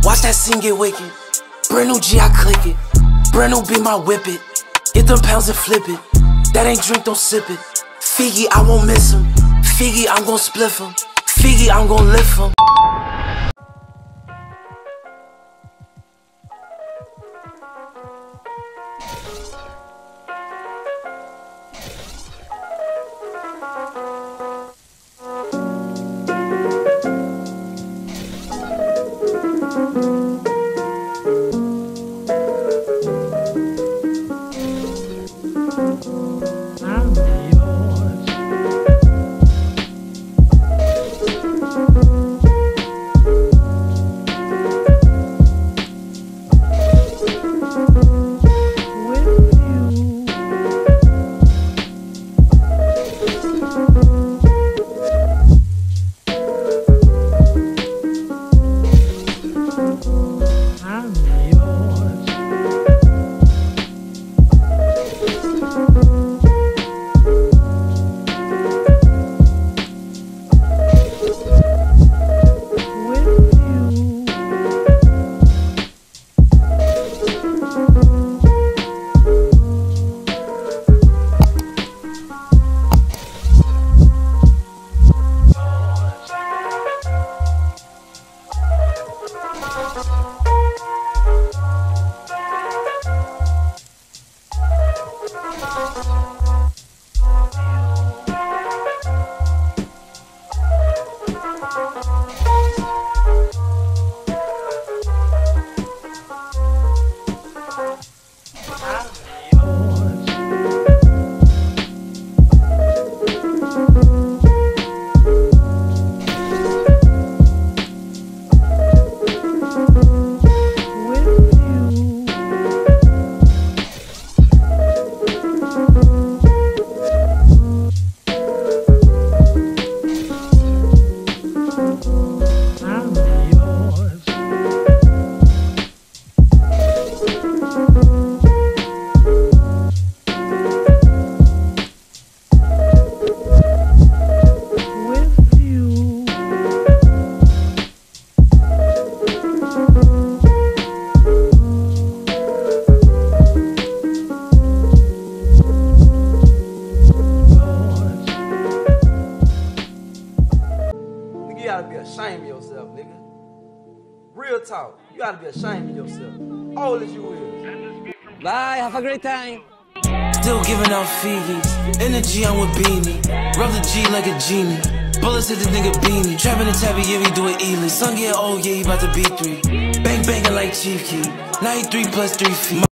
Watch that scene get wicked. Brand new G, I click it. Brand new be my whip it. Get them pounds and flip it. That ain't drink, don't sip it. Figgy, I won't miss him. Figgy, I'm gon' spliff him. Figgy, I'm gon' lift him. You gotta be ashamed of yourself, nigga. Real talk. You gotta be ashamed of yourself. Old as you is. Bye, have a great time. Still giving out figgies. In the G, I'm with Beanie. Rub the G like a genie. Bullets hit the nigga beanie. Trapping the tabby, yeah, we do it easily. Son get old, yeah, he about to be 3. Bang banging like Chief Key. 93 plus 3 feet.